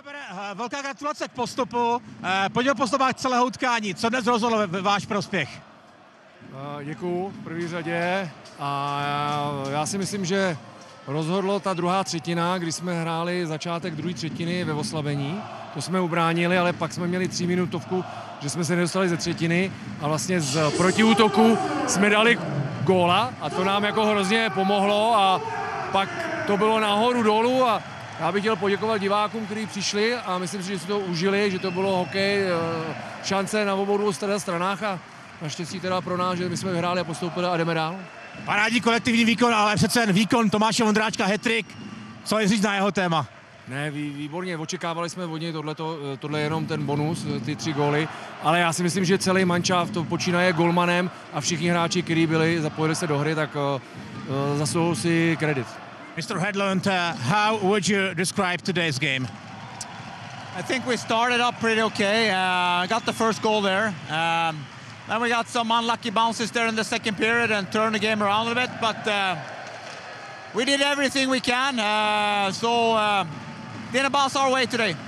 Velká gratulace k postupu. Pojďme postupovat celého utkání. Co dnes rozhodlo ve váš prospěch? Děkuju v první řadě a já si myslím, že rozhodlo ta druhá třetina, kdy jsme hráli začátek druhé třetiny ve oslabení. To jsme ubránili, ale pak jsme měli 3minutovku, že jsme se nedostali ze třetiny a vlastně z protiútoku jsme dali góla a to nám jako hrozně pomohlo a pak to bylo nahoru dolů a já bych chtěl poděkovat divákům, kteří přišli a myslím si, že si to užili, že to bylo hokej, šance na obou stranách a naštěstí teda pro nás, že my jsme vyhráli a postoupili a jdeme dál. Parádní kolektivní výkon, ale přece jen výkon Tomáše Vondráčka, hat-trick. Co je říct na jeho téma? Ne, výborně, očekávali jsme od něj tohle jenom ten bonus, ty 3 góly, ale já si myslím, že celý mančaft to počínaje golmanem a všichni hráči, kteří byli, zapojili se do hry, tak zaslouží si kredit. Mr. Hedlund, how would you describe today's game? I think we started up pretty okay. Got the first goal there. Then we got some unlucky bounces there in the second period and turned the game around a little bit. But we did everything we can. So didn't bounce our way today.